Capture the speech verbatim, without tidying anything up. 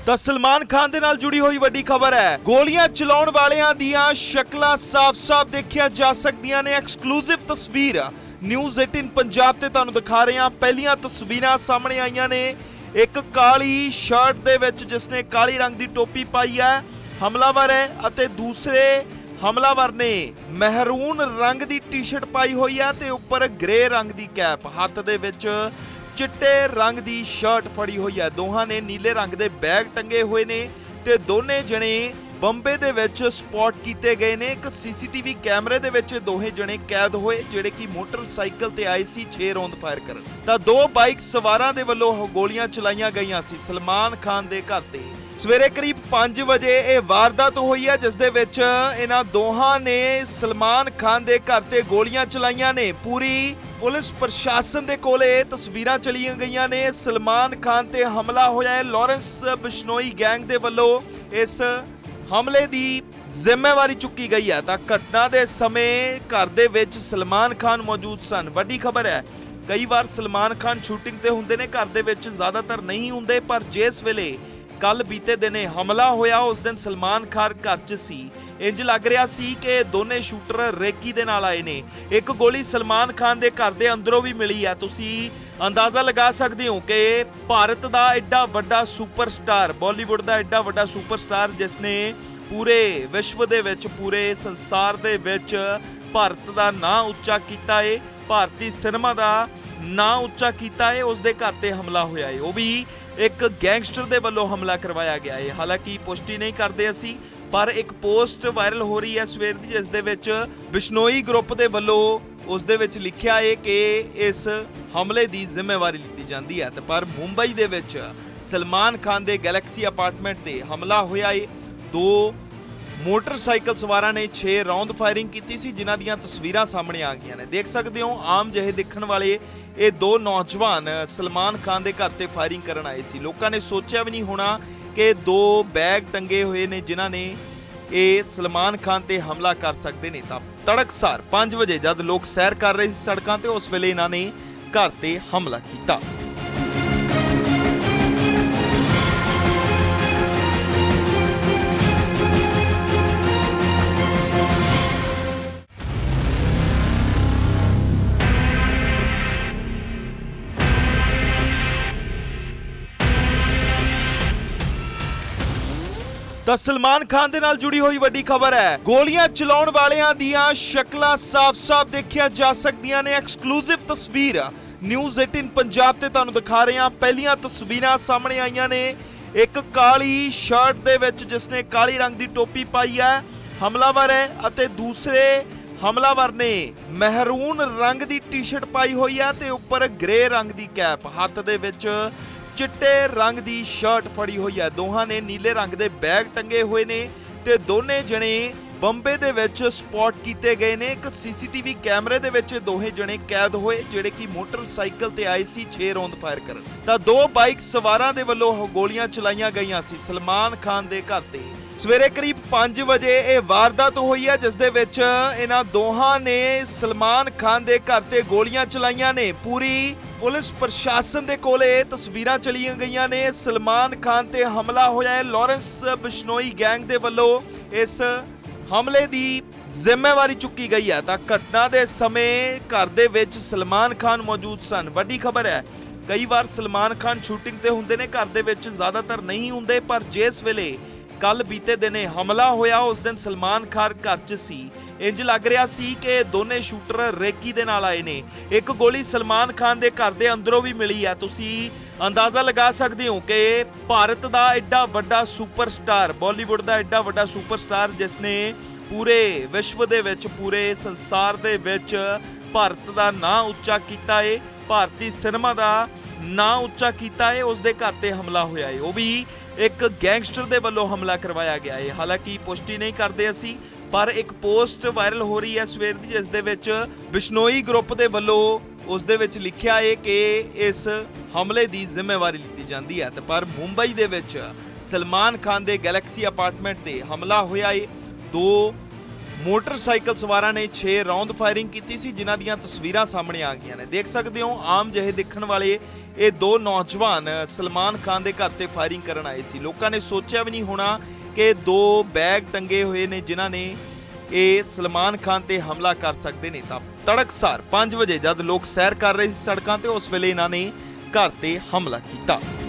ਤਾਂ ਸਲਮਾਨ ਖਾਨ ਦੇ ਨਾਲ ਜੁੜੀ ਹੋਈ ਵੱਡੀ ਖਬਰ ਹੈ। ਗੋਲੀਆਂ ਚਲਾਉਣ ਵਾਲਿਆਂ ਦੀਆਂ ਸ਼ਕਲਾਂ ਸਾਫ਼-ਸਾਫ਼ ਦੇਖੀਆਂ ਜਾ ਸਕਦੀਆਂ ਨੇ। ਐਕਸਕਲੂਸਿਵ ਤਸਵੀਰ ਨਿਊਜ਼ ਅਠਾਰਾਂ ਪੰਜਾਬ ਤੇ ਤੁਹਾਨੂੰ ਦਿਖਾ ਰਹੇ ਹਾਂ। ਪਹਿਲੀਆਂ ਤਸਵੀਰਾਂ ਸਾਹਮਣੇ ਆਈਆਂ ਨੇ ਇੱਕ ਕਾਲੀ ਸ਼ਰਟ ਦੇ ਵਿੱਚ ਜਿਸਨੇ ਕਾਲੀ ਰੰਗ ਦੀ ਟੋਪੀ ਪਾਈ ਹੈ, ਹਮਲਾਵਰ ਹੈ, ਅਤੇ ਦੂਸਰੇ ਹਮਲਾਵਰ ਨੇ ਮਹਿਰੂਨ ਰੰਗ ਦੀ ਟੀ-ਸ਼ਰਟ ਪਾਈ ਹੋਈ ਹੈ ਤੇ ਉੱਪਰ ਗ੍ਰੇ ਰੰਗ ਦੀ ਕੈਪ, ਹੱਥ ਦੇ ਵਿੱਚ चिट्टे रंग दी शर्ट फड़ी हुई है। दोहां ने नीले रंग दे बैग टंगे हुए ने ते दोने जने बंबे दे विच स्पॉट कीते गए ने। एक सीसीटीवी कैमरे दे विच दोहे जने कैद होए जिहड़े कि मोटरसाइकिल ते आए सी छे रौंद फायर करन। तां दो बाइक सवारां दे वल्लों गोलियां चलाईयां गईयां सी सलमान खान दे घर ते। सवेरे करीब पांच बजे ये वारदात हुई है जिस दे विच इन्हां दोहां ने सलमान खान दे घर ते गोलियां चलाईयां ने। पूरी पुलिस प्रशासन दे कोले तस्वीरां चलियां गईयां ने। सलमान खान ते हमला होया है। लॉरेंस बिश्नोई गैंग दे वल्लों इस हमले दी जिम्मेवारी चुकी गई है। तां घटना दे समय घर दे विच सलमान खान मौजूद सन। वड्डी खबर है, कई बार सलमान खान शूटिंग ते हुंदे ने, घर दे विच ज़्यादातर नहीं हुंदे, पर जिस वेले कल बीते दिन हमला होया उस दिन सलमान खान घर च सी। इंज लग रहा सी कि दोने शूटर रेकी दे नाल आए ने। एक गोली सलमान खान दे घर दे अंदरों भी मिली है। तुसी अंदाजा लगा सकते हो कि भारत दा एडा वड्डा सुपरस्टार, बॉलीवुड दा एडा वड्डा सुपरस्टार जिसने पूरे विश्व दे विच, पूरे संसार दे विच भारत दा नाम उच्चा कीता है, भारती सिनेमा दा नाम उच्चा कीता है, उस दे घर ते हमला होया है। वो भी एक गैंगस्टर दे वल्लों हमला करवाया गया है। हालांकि पुष्टि नहीं करते असी, पर एक पोस्ट वायरल हो रही है सवेर दी जिस दे विच बिश्नोई ग्रुप दे वल्लों उस दे विच लिखिया है कि इस हमले दी जिम्मेवारी लीती जाती है। तो पर मुंबई दे विच सलमान खान दे गैलेक्सी अपार्टमेंट ते हमला होया है। दो मोटरसाइकिल सवारां ने छे राउंड फायरिंग की सी जिन्हां दीयां तस्वीरां सामने आ गईयां ने। देख सकते हो आम जहे दिखण वाले ये दो नौजवान सलमान खान दे घर ते फायरिंग करन आए सी। लोकां ने सोचिया भी नहीं होना कि दो बैग टंगे हुए ने जिन्हां ने ये सलमान खान ते हमला कर सकते ने। तां तड़कसार पांच बजे जद लोग सैर कर रहे सी सड़कां ते उस वेले इन्हां ने घर ते हमला कीता। ਤਾਂ ਸਲਮਾਨ ਖਾਨ ਦੇ ਨਾਲ ਜੁੜੀ ਹੋਈ ਵੱਡੀ ਖਬਰ ਹੈ। ਗੋਲੀਆਂ ਚਲਾਉਣ ਵਾਲਿਆਂ ਦੀਆਂ ਸ਼ਕਲਾਂ ਸਾਫ਼-ਸਾਫ਼ ਦੇਖੀਆਂ ਜਾ ਸਕਦੀਆਂ ਨੇ। ਐਕਸਕਲੂਸਿਵ ਤਸਵੀਰ ਨਿਊਜ਼ ਅਠਾਰਾਂ ਪੰਜਾਬ ਤੇ ਤੁਹਾਨੂੰ ਦਿਖਾ ਰਹੇ ਹਾਂ। ਪਹਿਲੀਆਂ ਤਸਵੀਰਾਂ ਸਾਹਮਣੇ ਆਈਆਂ ਨੇ ਇੱਕ ਕਾਲੀ ਸ਼ਰਟ ਦੇ ਵਿੱਚ ਜਿਸਨੇ ਕਾਲੀ ਰੰਗ ਦੀ ਟੋਪੀ ਪਾਈ ਹੈ, ਹਮਲਾਵਰ ਹੈ, ਅਤੇ ਦੂਸਰੇ ਹਮਲਾਵਰ ਨੇ ਮਹਿਰੂਨ ਰੰਗ ਦੀ ਟੀ-ਸ਼ਰਟ ਪਾਈ ਹੋਈ ਹੈ ਤੇ ਉੱਪਰ ਗ੍ਰੇ ਰੰਗ ਦੀ ਕੈਪ, ਹੱਥ ਦੇ ਵਿੱਚ चिट्टे रंग दी शर्ट फड़ी हुई है। दोहां ने नीले रंग दे बैग टंगे हुए ने ते दोने जने बंबे दे विच स्पॉट कीते गए ने। एक सीसीटीवी कैमरे दे विच दोहे जने कैद होए जिहड़े कि मोटरसाइकिल ते आए सी छे रौंद फायर करन। तां दो बाइक सवारां दे वल्लों गोलियां चलाईयां गईयां सी सलमान खान दे घर ते। सवेरे करीब पांच बजे ये वारदात हुई है जिस दे विच इन्हां दोहां ने सलमान खान दे घर ते गोलियां चलाईयां ने। पूरी पुलिस प्रशासन दे कोले तस्वीरां चलियां गईयां ने। सलमान खान ते हमला होया है। लॉरेंस बिश्नोई गैंग दे वल्लों इस हमले दी जिम्मेवारी चुकी गई है। तां घटना दे समय घर दे विच सलमान खान मौजूद सन। वड्डी खबर है, कई बार सलमान खान शूटिंग ते हुंदे ने, घर दे विच ज़्यादातर नहीं हुंदे, पर जिस वेले कल बीते दिन हमला होया उस दिन सलमान खान घर च सी। इंज लग रहा सी कि दोने शूटर रेकी दे नाल आए ने। एक गोली सलमान खान दे घर दे अंदरों भी मिली है। तुसी अंदाजा लगा सकते हो कि भारत दा एडा वड्डा सुपरस्टार, बॉलीवुड दा एडा वड्डा सुपरस्टार जिसने पूरे विश्व दे विच, पूरे संसार दे विच भारत दा नाम उच्चा कीता है, भारती सिनेमा दा नाम उच्चा कीता है, उस दे घर ते हमला होया है। वो भी एक गैंगस्टर दे वल्लों हमला करवाया गया है। हालांकि पुष्टि नहीं करते असी, पर एक पोस्ट वायरल हो रही है सवेर दी जिस दे विच बिश्नोई ग्रुप दे वल्लों उस दे विच लिखिया है कि इस हमले दी जिम्मेवारी लीती जाती है। तो पर मुंबई दे विच सलमान खान दे गैलेक्सी अपार्टमेंट ते हमला होया है। दो ਮੋਟਰਸਾਈਕਲ ਸਵਾਰਾਂ ਨੇ ਛੇ ਰੌਂਦ ਫਾਇਰਿੰਗ ਕੀਤੀ ਸੀ, ਜਿਨ੍ਹਾਂ ਦੀਆਂ ਤਸਵੀਰਾਂ ਸਾਹਮਣੇ ਆ ਗਈਆਂ ਨੇ। ਦੇਖ ਸਕਦੇ ਹੋ ਆਮ ਜਿਹੇ ਦਿਖਣ ਵਾਲੇ ਇਹ ਦੋ ਨੌਜਵਾਨ ਸਲਮਾਨ ਖਾਨ ਦੇ ਘਰ ਤੇ ਫਾਇਰਿੰਗ ਕਰਨ ਆਏ ਸੀ। ਲੋਕਾਂ ਨੇ ਸੋਚਿਆ ਵੀ ਨਹੀਂ ਹੋਣਾ ਕਿ ਦੋ ਬੈਗ ਟੰਗੇ ਹੋਏ ਨੇ ਜਿਨ੍ਹਾਂ ਨੇ ਇਹ ਸਲਮਾਨ ਖਾਨ ਤੇ ਹਮਲਾ ਕਰ ਸਕਦੇ ਨੇ। ਤਾਂ ਤੜਕਸਾਰ ਪੰਜ ਵਜੇ ਜਦ ਲੋਕ ਸੈਰ ਕਰ ਰਹੇ ਸੀ ਸੜਕਾਂ ਤੇ, ਉਸ ਵੇਲੇ ਇਹਨਾਂ ਨੇ ਘਰ ਤੇ ਹਮਲਾ ਕੀਤਾ।